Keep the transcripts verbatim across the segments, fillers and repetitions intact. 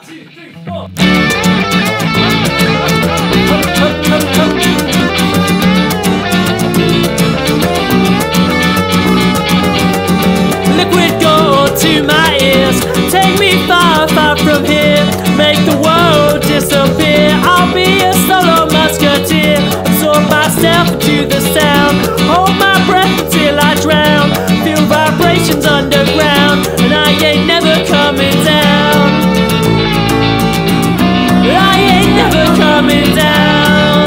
two, three, four. Liquid gold to my ears, take me far, far from here, make the world disappear. I'll be a solo musketeer, absorb myself into the sound, hold my breath until I drown, feel vibrations underground, and I ain't never coming down. I ain't never coming down.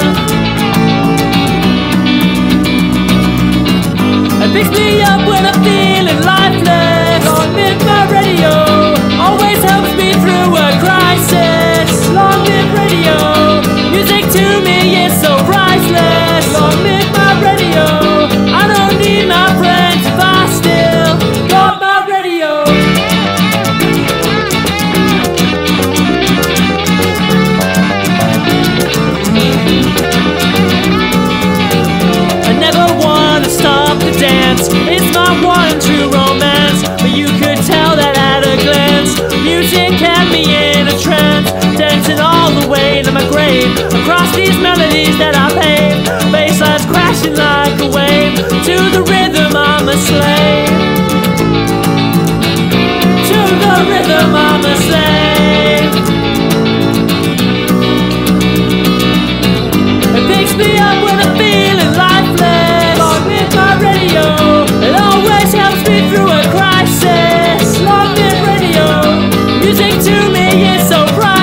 It picks me up when I'm feeling lifeless. Long live my radio, always helps me through a crisis. Long live radio, music to me is so priceless. Long live my radio, I don't need my friends if I still got my radio. I never wanna stop the dance, it's my one true romance, but you could tell that at a glance. Music had me in a trance, dancing all the way to my grave, across these melodies that I paved, basslines crashing like a wave, to the rhythm I'm a slave, to the rhythm I'm a slave. It picks me up when I'm feeling lifeless. Long live my radio, it always helps me through a crisis. Long live radio, music to me is so bright.